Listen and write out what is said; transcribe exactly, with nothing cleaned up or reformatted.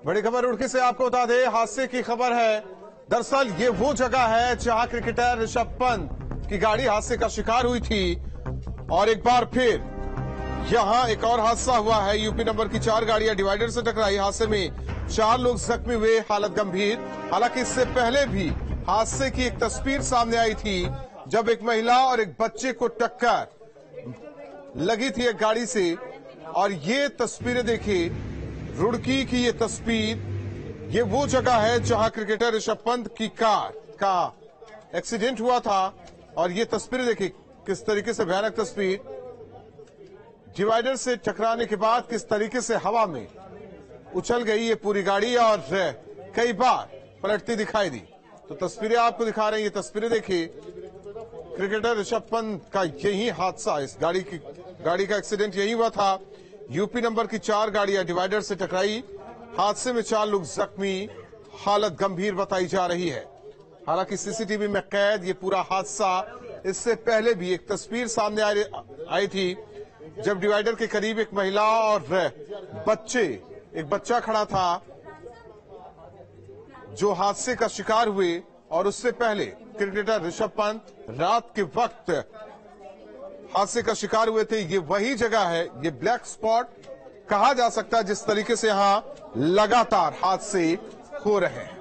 बड़ी खबर रुड़की से आपको बता दें, हादसे की खबर है। दरअसल ये वो जगह है जहां क्रिकेटर ऋषभ पंत की गाड़ी हादसे का शिकार हुई थी और एक बार फिर यहां एक और हादसा हुआ है। यूपी नंबर की चार गाड़ियां डिवाइडर से टकराई। हादसे में चार लोग जख्मी हुए, हालत गंभीर। हालांकि इससे पहले भी हादसे की एक तस्वीर सामने आई थी जब एक महिला और एक बच्चे को टक्कर लगी थी एक गाड़ी से। और ये तस्वीरें देखिए, रुड़की की ये तस्वीर, ये वो जगह है जहां क्रिकेटर ऋषभ पंत की कार का एक्सीडेंट हुआ था। और ये तस्वीरें देखिए किस तरीके से भयानक तस्वीर, डिवाइडर से टकराने के बाद किस तरीके से हवा में उछल गई ये पूरी गाड़ी और कई बार पलटती दिखाई दी। तो तस्वीरें आपको दिखा रहे हैं, ये तस्वीरें देखिए, क्रिकेटर ऋषभ पंत का यही हादसा, इस गाड़ी की गाड़ी का एक्सीडेंट यही हुआ था। यूपी नंबर की चार गाड़ियां डिवाइडर से टकराई। हादसे में चार लोग जख्मी, हालत गंभीर बताई जा रही है। हालांकि सीसीटीवी में कैद ये पूरा हादसा, इससे पहले भी एक तस्वीर सामने आई थी जब डिवाइडर के करीब एक महिला और बच्चे एक बच्चा खड़ा था जो हादसे का शिकार हुए। और उससे पहले क्रिकेटर ऋषभ पंत रात के वक्त हादसे का शिकार हुए थे। ये वही जगह है, ये ब्लैक स्पॉट कहा जा सकता है जिस तरीके से यहां लगातार हादसे हो रहे हैं।